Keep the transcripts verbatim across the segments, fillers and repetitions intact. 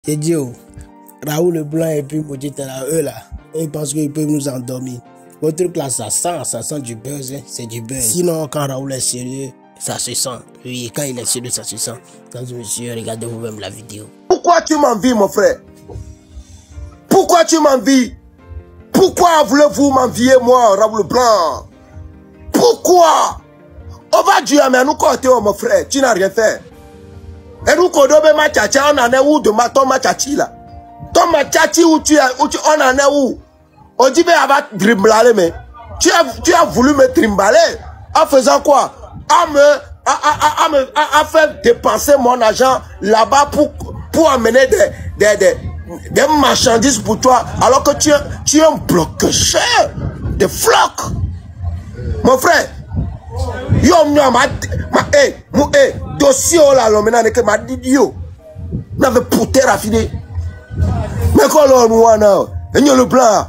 T'es dit, oh, Raoul Leblanc et puis Mojita là, eux là, eux pensent qu'ils peuvent nous endormir. Votre truc là, ça sent, ça sent du buzz, hein, c'est du buzz. Sinon, quand Raoul est sérieux, ça se sent. Oui, quand il est sérieux, ça se sent. Quand monsieur, regardez vous-même la vidéo. Pourquoi tu m'envies, mon frère? Pourquoi tu m'envies? Pourquoi voulez-vous m'envier, moi, Raoul Leblanc? Pourquoi? On va dire, mais nous, côté, mon frère, tu n'as rien fait. Et nous, quand on ma tchacha, on en est où de ma ton machachi là? Ton machachi où tu es, où tu, on en est où? On dit, mais elle va trimballer, mais tu as, tu as voulu me trimballer en faisant quoi? À me, à, à, à, me, à, à faire dépenser mon argent là-bas pour, pour amener des, des, des, des marchandises pour toi, alors que tu es, tu es un bloc cher, des flocs. Mon frère, yo, ma, ma, eh, mon, eh, dossier, oh là, l'homme, n'a que ma dit, yo, n'avait pouté raffiné. Mais quand l'on a, non, et nous le blanc.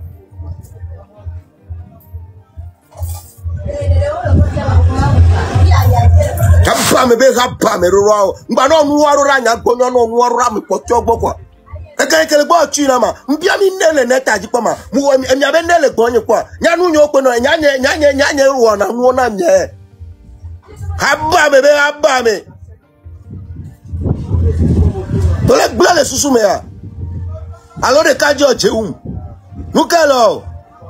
Kapa me be kapa me ro ngba no nu waro ra nya gbo no nu waro ra me poti ogbo kwa e kan kele gbo chi na ma mbia mi nele neta ji pa ma mu emi abe nele gbo yin kwa nya nu nyo pe no nya nya nya nya nya nya ro na nu na nye haba me be haba me to le gbo le susu me ya alo de ka jo jeun nu ka lo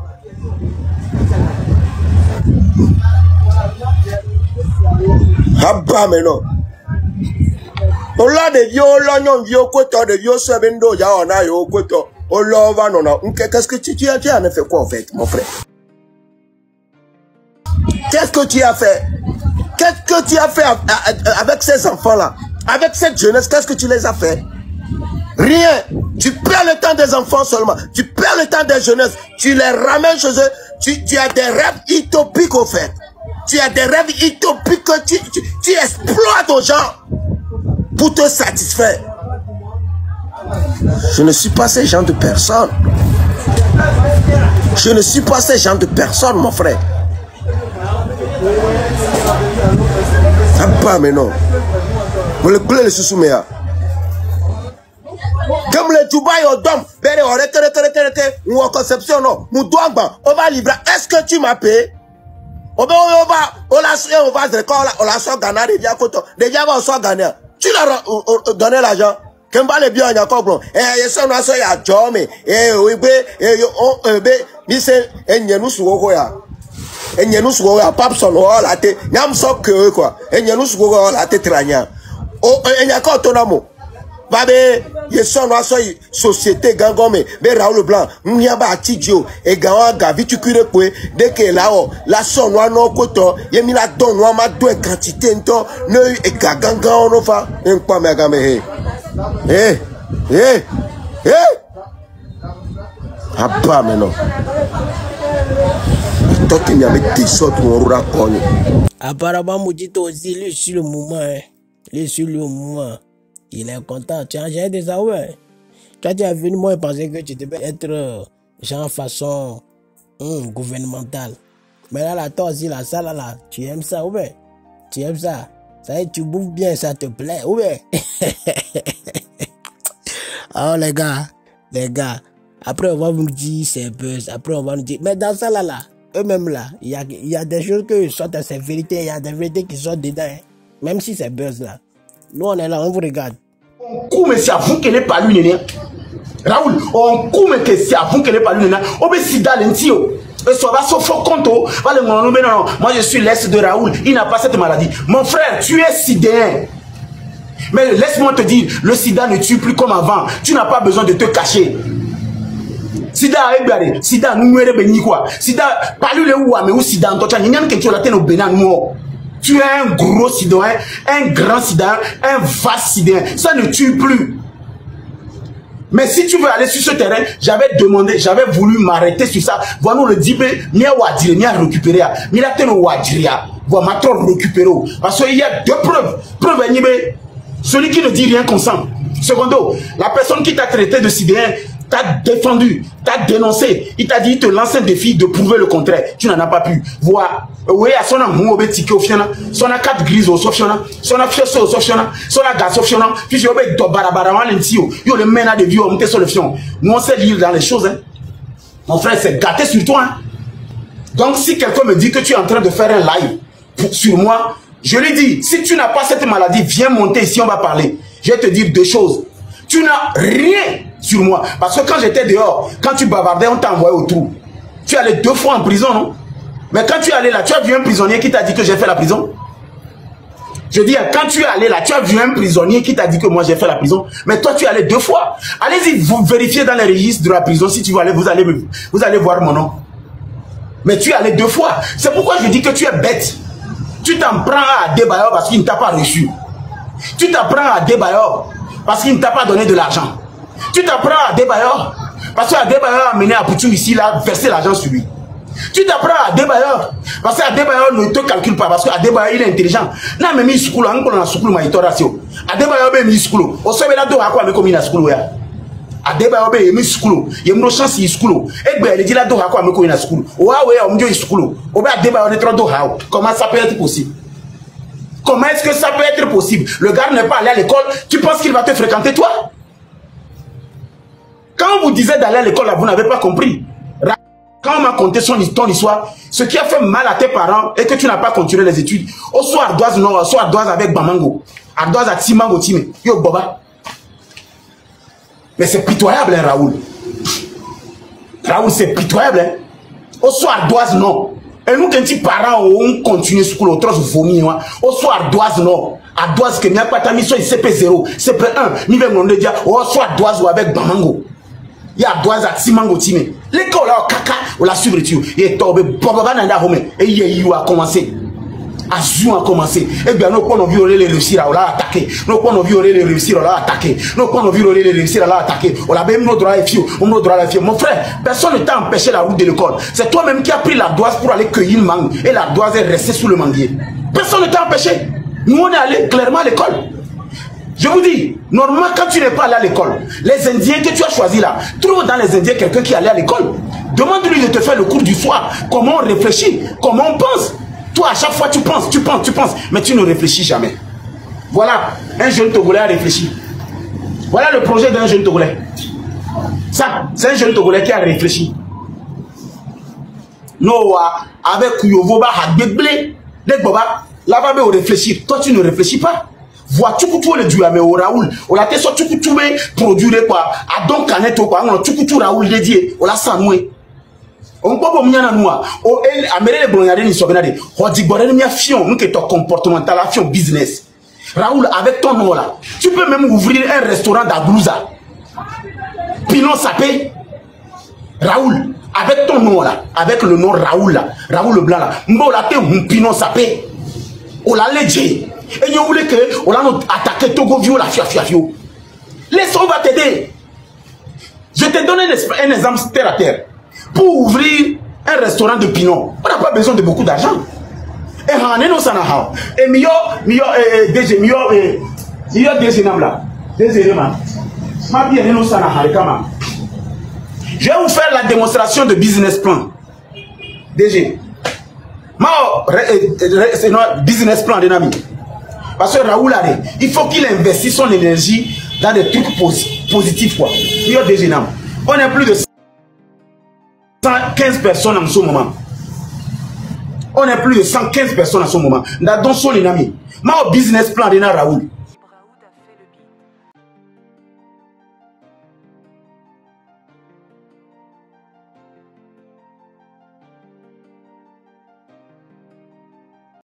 Haba mais non. On l'a de vieux, l'oignon vieux, côté de vieux, ce bendo, ya on a yo, côté. On l'a va non non. Qu'est-ce que tu, tu as, tu as fait quoi en fait, mon frère? Qu'est-ce que tu as fait? Qu'est-ce que tu as fait avec ces enfants-là? Avec cette jeunesse, qu'est-ce que tu les as fait? Rien. Tu perds le temps des enfants seulement. Tu perds le temps des jeunesses. Tu les ramènes chez eux. Tu, tu as des rêves utopiques au fait. Tu as des rêves utopiques que tu, tu, tu exploites aux gens pour te satisfaire. Je ne suis pas ce genre de personne. Je ne suis pas ce genre de personne, mon frère. Ça pas, mais non. Vous le plaît, le sous-souméa. Comme le Dubaï au Dom, ou en conception, non, on va livrer. Est-ce que tu m'as payé? On va, on va, on va, on va, on va, on va, déjà, déjà, on va gagner. Tu l'as donné l'argent. Quand on va bien, on a encore, eh, il y a un soya, Jomé, eh, oui, eh, on, eh, mais c'est, eh, nous, souko, ya. Eh, nous, souko, ya, papson, oh, la tête, n'yam sok, quoi. Eh, nous, souko, la tête, trania. Oh, eh, n'y a qu'un ton amour. Babé, ye son wa so société gangome be Raoul Leblanc nya ba tidio e gawa ga vitukure kwe de ke la o la son wa no koto ye mi la don wa ma do e quantité nto ne e ga ganga ono fa en pa me ga me he eh eh eh abba me no to ki mi avec des sortes on ra konyo apparemment Mojito aussi lui sur le moment hein. Lui sur le moment. Il est content. Tu as géré des ouais. Quand tu es venu, moi, je pensais que tu devais être euh, genre façon hum, gouvernementale. Mais là, là, toi aussi, là, ça, là, là, tu aimes ça, ouais. Tu aimes ça. Ça y est, tu bouffes bien, ça te plaît, ouais. Oh, les gars, les gars. Après, on va vous dire c'est buzz. Après, on va nous dire, mais dans ça, là, là, eux-mêmes, là, il y a, y a des choses qui sortent à ces vérités, il y a des vérités qui sortent dedans, hein. Même si c'est buzz, là. Nous, on est là, on vous regarde. On coupe, mais c'est à vous qu'elle n'est pas lui, néné. Raoul, on coupe, mais c'est à vous qu'elle n'est pas lui, néné. On peut s'y d'aller, tio. Et ça va se faire compte. Non, non, moi, je suis l'est de Raoul. Il n'a pas cette maladie. Mon frère, tu es sidéen. Mais laisse-moi te dire, le sida ne tue plus comme avant. Tu n'as pas besoin de te cacher. Sida a éblaré. Sida, nous, nous, nous, quoi. Sida, pas lui, le ou, mais où Sida, toi, tu as rien que tu as la tête au bénin, nous. Tu es un gros sidéen, un grand sidéen, un vaste sidéen. Ça ne tue plus. Mais si tu veux aller sur ce terrain, j'avais demandé, j'avais voulu m'arrêter sur ça. Voilà le dibe, mia wadire, mia récupérer, mia teno wadire, voilà ma trop récupérer. Parce qu'il y a deux preuves. Preuve celui qui ne dit rien consent. Secondo, la personne qui t'a traité de sidéen, t'a défendu, t'a dénoncé. Il t'a dit, il te lance un défi de prouver le contraire. Tu n'en as pas pu. Voilà. Oui, à son amour, au ticket au fiona, son a quatre grises au sofiona, son a fiosé au sofiona, son a gaz au fiona, puis j'ai obéi de barabara, l'intio, yo le mena de vieux, on te sur le fion. Nous, on sait lire dans les choses, hein. Mon frère, c'est gâté sur toi, hein. Donc, si quelqu'un me dit que tu es en train de faire un live pour, sur moi, je lui dis, si tu n'as pas cette maladie, viens monter ici, on va parler. Je vais te dire deux choses. Tu n'as rien sur moi. Parce que quand j'étais dehors, quand tu bavardais, on t'a envoyé au trou. Tu es allé deux fois en prison, non? Mais quand tu es allé là, tu as vu un prisonnier qui t'a dit que j'ai fait la prison? Je dis, quand tu es allé là, tu as vu un prisonnier qui t'a dit que moi j'ai fait la prison? Mais toi, tu es allé deux fois. Allez-y, vous vérifiez dans les registres de la prison. Si tu veux aller, vous allez, vous allez voir mon nom. Mais tu es allé deux fois. C'est pourquoi je dis que tu es bête. Tu t'en prends à Adebayor parce qu'il ne t'a pas reçu. Tu t'en prends à Adebayor parce qu'il ne t'a pas donné de l'argent. Tu t'en prends à Adebayor parce qu'Adebayor a amené à Poutou ici, là, verser l'argent sur lui. Tu t'apprends à Adebayor parce qu'Adebayor ne te calcule pas parce qu'Adebayor il est intelligent. Non mais mi school, on a school ma itoration. Adebayor be mi school. O so be la do akwa me komi na school ya. Adebayor be mi school. Ye mo chance yi school. Egbe le di la do akwa me komi na school. O wa we o mjo yi school. O be Adebayor ne trop do ha. Comment ça peut être possible? Comment est-ce que ça peut être possible? Le gars n'est pas allé à l'école, tu penses qu'il va te fréquenter toi? Quand on vous disait d'aller à l'école là, vous n'avez pas compris. Quand on m'a conté son ton histoire, ce qui a fait mal à tes parents et que tu n'as pas continué les études, au soir ardoise non, soit ardoise avec Bamango, ardoise à Timango Time, yo Boba. Mais c'est pitoyable, hein, Raoul. Raoul, c'est pitoyable, hein. Au soir ardoise non. Et nous, quand tes parents ont continué ce cours, au vomi, au soir ardoise non. Ardoise que n'y a pas ta mission, C P zéro, C P un, ni même on dire, au soir ardoise ou avec Bamango. Il y a deux à Timango Time. L'école là, caca, on l'a suivi. Il est tombé, Boba Nanda Home. Et il a commencé. Azou a commencé. Et bien, nous, quand on violer les réussir, on l'a attaqué. Nous, quand on violer les réussir, on l'a attaqué. Nous, quand on violer les réussir, on l'a attaqué. On a même nos droits et filles. On a nos droits et filles. Mon frère, personne ne t'a empêché la route de l'école. C'est toi-même qui as pris l'ardoise pour aller cueillir le mangue. Et l'ardoise est restée sous le manguier. Personne ne t'a empêché. Nous, on est allé clairement à l'école. Je vous dis, normalement, quand tu n'es pas allé à l'école, les Indiens que tu as choisis là, trouve dans les Indiens quelqu'un qui est allé à l'école. Demande-lui de te faire le cours du soir. Comment on réfléchit, comment on pense. Toi, à chaque fois, tu penses, tu penses, tu penses, mais tu ne réfléchis jamais. Voilà, un jeune Togolais a réfléchi. Voilà le projet d'un jeune Togolais. Ça, c'est un jeune Togolais qui a réfléchi. Non, avec Yovoba, Hadbeble, les Boba, là-bas, on réfléchit. Toi, tu ne réfléchis pas. Vois tu coutu le duo mais au Raoul on la teso tu coutu me produire quoi a donc canet quoi on tu coutu Raoul dédié on la sanoué on peut pas mnyana noa o el amere le blonade ni sobenade ho digbore ni afion nke to comportemental afion business Raoul avec ton nom là tu peux même ouvrir un restaurant d'Aglouza Pinon Sapé Raoul avec ton nom là avec le nom Raoul là Raoul le blanc là mbo la te Pinon Sapé on la léger. Et vous voulez que on a attaqué Togo Vio la fia fia fio. Laisse, on va t'aider. Je te donne un, un exemple terre à terre. Pour ouvrir un restaurant de Pinon, on n'a pas besoin de beaucoup d'argent. Et on est dans ça là. Et mieux, mieux, déjà mieux, mieux déjà nam là. Déjà nam. Ma bien nous ça là kama. Je vais vous faire la démonstration de business plan. Déjà. Ma c'est notre business plan de nami. Parce que Raoul a dit, il faut qu'il investisse son énergie dans des trucs posi positifs. Quoi. Il y a des gens. On est plus de cent quinze personnes en ce moment. On est plus de cent quinze personnes en ce moment. Dans son ami. Ma business plan de Raoul.